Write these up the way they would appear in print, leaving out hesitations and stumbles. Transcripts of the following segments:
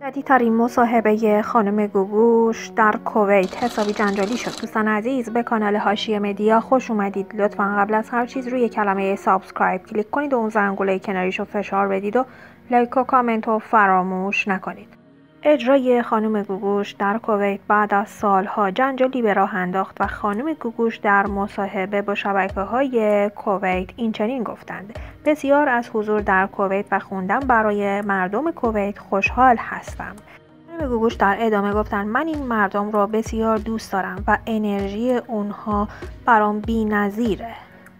جدیدترین مصاحبه خانم گوگوش در کویت حسابی جنجالی شد. دوستان عزیز، به کانال حاشیه مدیا خوش اومدید. لطفا قبل از هر چیز روی کلمه سابسکرایب کلیک کنید و اون زنگوله کناریشو فشار بدید و لایک و کامنت رو فراموش نکنید. اجرای خانم گوگوش در کویت بعد از سالها جنجالی به راه انداخت و خانم گوگوش در مصاحبه با شبکه‌های کویت این چنین گفتند: بسیار از حضور در کویت و خوندن برای مردم کویت خوشحال هستم. خانم گوگوش در ادامه گفتند: من این مردم را بسیار دوست دارم و انرژی اونها برام بی‌نظیره.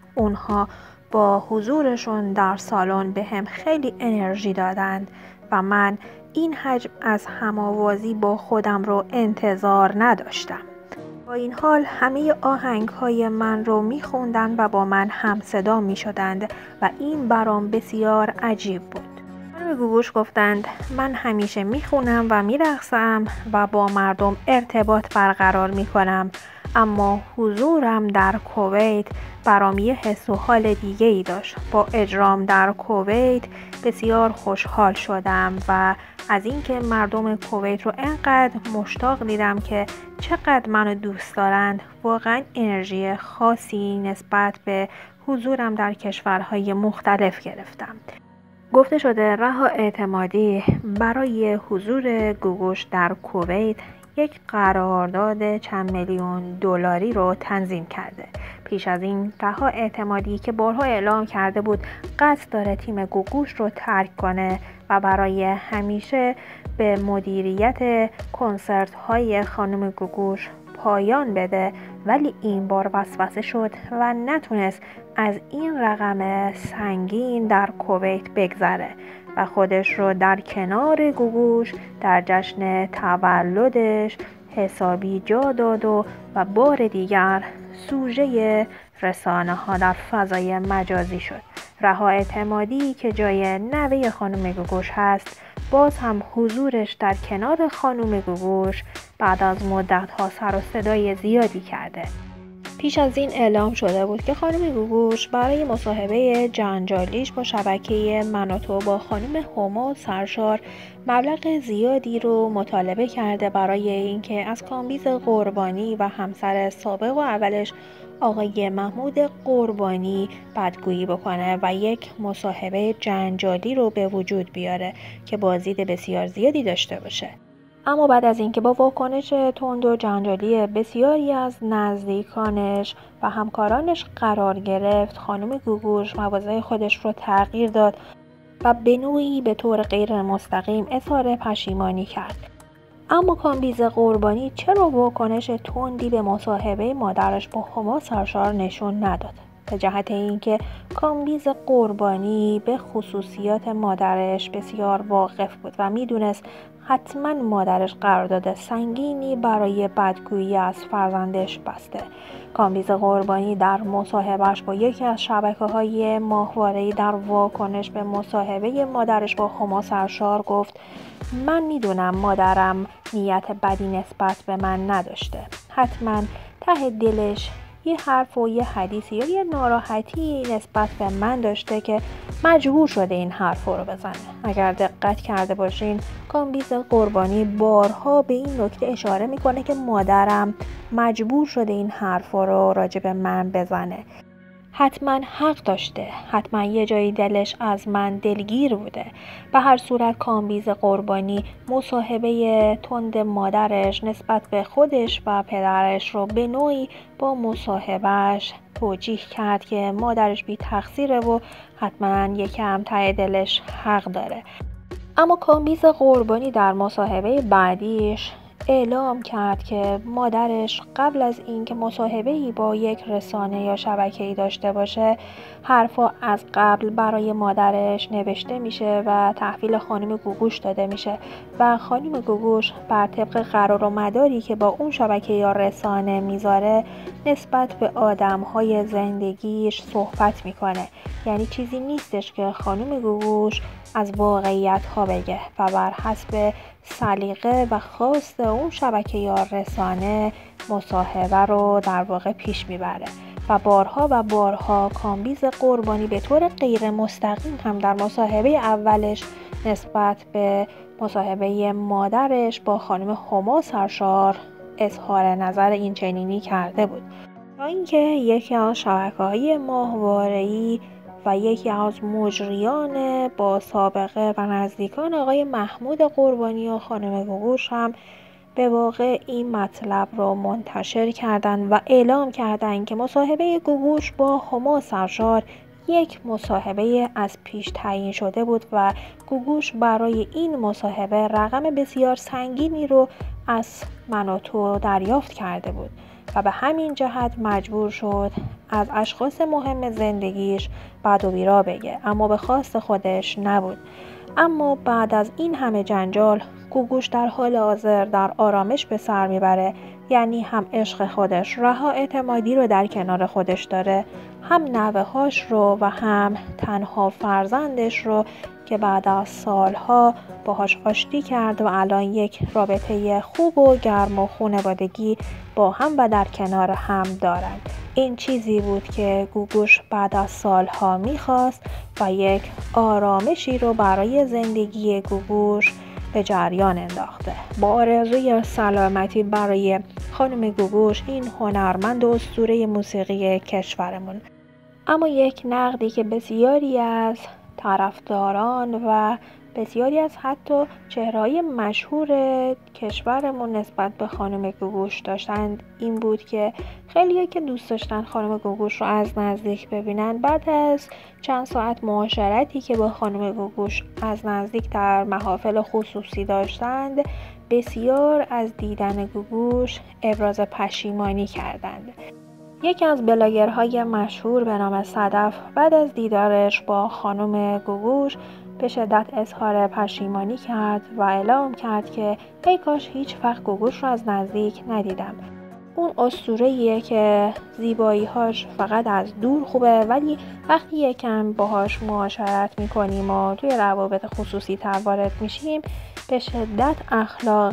اونها با حضورشون در سالن به هم خیلی انرژی دادند و من این حجم از هم‌آوازی با خودم رو انتظار نداشتم. با این حال همه آهنگ‌های من رو می‌خوندن و با من همصدا می‌شدند و این برام بسیار عجیب بود. خانم گوگوش گفتند: من همیشه می‌خونم و می‌رقصم و با مردم ارتباط برقرار می‌کنم، اما حضورم در کویت برام یه حس و حال دیگه ای داشت. با اجرام در کویت بسیار خوشحال شدم و از اینکه مردم کویت رو انقدر مشتاق دیدم که چقدر منو دوست دارند، واقعا انرژی خاصی نسبت به حضورم در کشورهای مختلف گرفتم. گفته شده رها اعتمادی برای حضور گوگوش در کویت یک قرارداد چند میلیون دلاری رو تنظیم کرده. پیش از این رها اعتمادی که بارها اعلام کرده بود قصد داره تیم گوگوش رو ترک کنه و برای همیشه به مدیریت کنسرت های خانم گوگوش پایان بده، ولی این بار وسوسه شد و نتونست از این رقم سنگین در کویت بگذره و خودش رو در کنار گوگوش در جشن تولدش حسابی جا داد و بار دیگر سوژه رسانه ها در فضای مجازی شد. رها اعتمادی که جای نوه خانم گوگوش هست، باز هم حضورش در کنار خانم گوگوش بعد از مدت ها سر و صدای زیادی کرده. پیش از این اعلام شده بود که خانم گوگوش برای مصاحبه جنجالیش با شبکه من و تو با خانم هما سرشار مبلغ زیادی رو مطالبه کرده برای اینکه از کامبیز قربانی و همسر سابق و اولش آقای محمود قربانی بدگویی بکنه و یک مصاحبه جنجالی رو به وجود بیاره که بازدید بسیار زیادی داشته باشه. اما بعد از اینکه با واکنش تند و جنجالی بسیاری از نزدیکانش و همکارانش قرار گرفت، خانم گوگوش مواضع خودش رو تغییر داد و به نوعی به طور غیر مستقیم اظهار پشیمانی کرد. اما کامبیز قربانی چرا واکنش تندی به مصاحبه مادرش با هما سرشار نشون نداد؟ به جهت اینکه کامبیز قربانی به خصوصیات مادرش بسیار واقف بود و میدونست حتما مادرش قرارداد سنگینی برای بدگویی از فرزندش بسته. کامبیز قربانی در مصاحبهش با یکی از شبکه‌های ماهواره‌ای در واکنش به مصاحبه مادرش با هما سرشار گفت: من میدونم مادرم نیت بدی نسبت به من نداشته. حتما ته دلش یه حرف و یه حدیثی یا یه ناراحتی نسبت به من داشته که مجبور شده این حرف رو بزنه. اگر دقت کرده باشین، کامبیز قربانی بارها به این نکته اشاره میکنه که مادرم مجبور شده این حرف رو راجع به من بزنه. حتما حق داشته، حتما یه جایی دلش از من دلگیر بوده. به هر صورت کامبیز قربانی مصاحبه تند مادرش نسبت به خودش و پدرش رو به نوعی با مصاحبهش توجیه کرد که مادرش بی تقصیره و حتما یکم ته دلش حق داره. اما کامبیز قربانی در مصاحبه بعدیش اعلام کرد که مادرش قبل از اینکه مصاحبه‌ای با یک رسانه یا شبکه‌ای داشته باشه، حرفا از قبل برای مادرش نوشته میشه و تحویل خانم گوگوش داده میشه و خانم گوگوش بر طبق قرار و مداری که با اون شبکه یا رسانه میذاره نسبت به آدم‌های زندگیش صحبت میکنه. یعنی چیزی نیستش که خانم گوگوش از واقعیت ها بگه و بر حسب سلیقه و خواست اون شبکه یا رسانه مصاحبه رو در واقع پیش میبره و بارها کامبیز قربانی به طور غیر مستقیم هم در مصاحبه اولش نسبت به مصاحبه مادرش با خانم هما سرشار اظهار نظر این چنینی کرده بود، تا اینکه یکی از شبکه‌های ماهواره‌ای و یکی از مجریان با سابقه و نزدیکان آقای محمود قربانی و خانم گوگوش هم به واقع این مطلب را منتشر کردند و اعلام کردند که مصاحبه گوگوش با هما سرشار یک مصاحبه از پیش تعیین شده بود و گوگوش برای این مصاحبه رقم بسیار سنگینی رو از من و تو دریافت کرده بود و به همین جهت مجبور شد از اشخاص مهم زندگیش بد و بیرا بگه، اما به خواست خودش نبود. اما بعد از این همه جنجال گوگوش در حال حاضر در آرامش به سر میبره، یعنی هم عشق خودش رها اعتمادی رو در کنار خودش داره، هم نوه‌هاش رو و هم تنها فرزندش رو که بعد از سالها باهاش آشتی کرد و الان یک رابطه خوب و گرم و خانوادگی با هم و در کنار هم دارن. این چیزی بود که گوگوش بعد از سالها میخواست و یک آرامشی رو برای زندگی گوگوش به جریان انداخته. با آرزوی سلامتی برای خانم گوگوش، این هنرمند و اسطوره موسیقی کشورمون. اما یک نقدی که بسیاری از طرفداران و بسیاری از حتی چهره‌های مشهور کشورمون نسبت به خانم گوگوش داشتند این بود که خیلی‌ها که دوست داشتن خانم گوگوش رو از نزدیک ببینن، بعد از چند ساعت معاشرتی که با خانم گوگوش از نزدیک در محافل خصوصی داشتند، بسیار از دیدن گوگوش ابراز پشیمانی کردند. یکی از بلاگرهای مشهور به نام صدف بعد از دیدارش با خانم گوگوش به شدت اظهار پشیمانی کرد و اعلام کرد که ای کاش هیچ وقت گوگوش رو از نزدیک ندیدم. اون اسطوره‌ایه که زیبایی‌هاش فقط از دور خوبه، ولی وقتی یکم باهاش معاشرت می‌کنیم و توی روابط خصوصی تر وارد میشیم به شدت اخلاق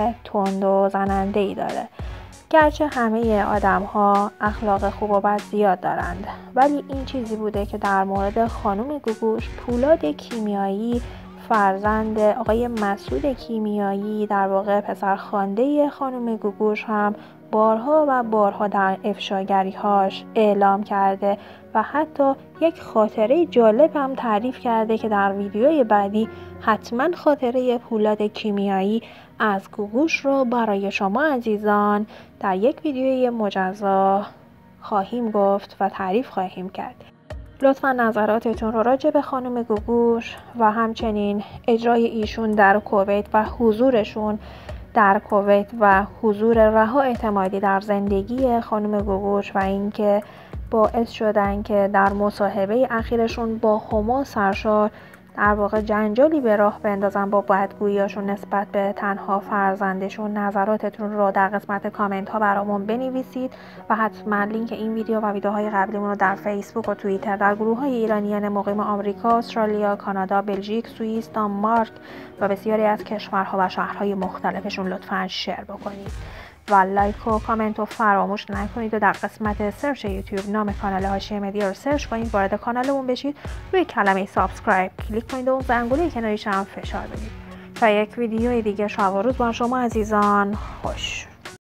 تند و زننده‌ای داره. گرچه همه آدم‌ها اخلاق خوب و بد زیاد دارند، ولی این چیزی بوده که در مورد خانم گوگوش پولاد کیمیایی، فرزند آقای مسعود کیمیایی، در واقع پسرخوانده خانم گوگوش، هم بارها و بارها در افشاگری‌هاش اعلام کرده و حتی یک خاطره جالب هم تعریف کرده که در ویدیوی بعدی حتما خاطره پولاد کیمیایی از گوگوش رو برای شما عزیزان در یک ویدیوی مجزا خواهیم گفت و تعریف خواهیم کرد. لطفا نظراتتون رو راجع به خانم گوگوش و همچنین اجرای ایشون در کویت و حضورشون در کویت و حضور رها اعتمادی در زندگی خانم گوگوش و اینکه باعث شدن که در مصاحبه اخیرشون با هما سرشار در واقع جنجالی به راه بندازن با بدگوییاشون نسبت به تنها فرزندشون، نظراتتون رو در قسمت کامنت ها برامون بنویسید و حتما لینک این ویدیو و ویدیوهای قبلیمون رو در فیسبوک و توییتر در گروه های ایرانیان مقیم آمریکا، استرالیا، کانادا، بلژیک، سوئیس، دانمارک و بسیاری از کشورها و شهرهای مختلفشون لطفاً شیر بکنید و لایک و کامنت رو فراموش نکنید و در قسمت سرچ یوتیوب نام کانال حاشیه مدیا رو سرچ کنید، وارد کانالمون بشید، روی کلمه سابسکرایب کلیک کنید و اون زنگوله کناریش هم فشار بدید. تا یک ویدیوی دیگه شب و روز با شما عزیزان خوش.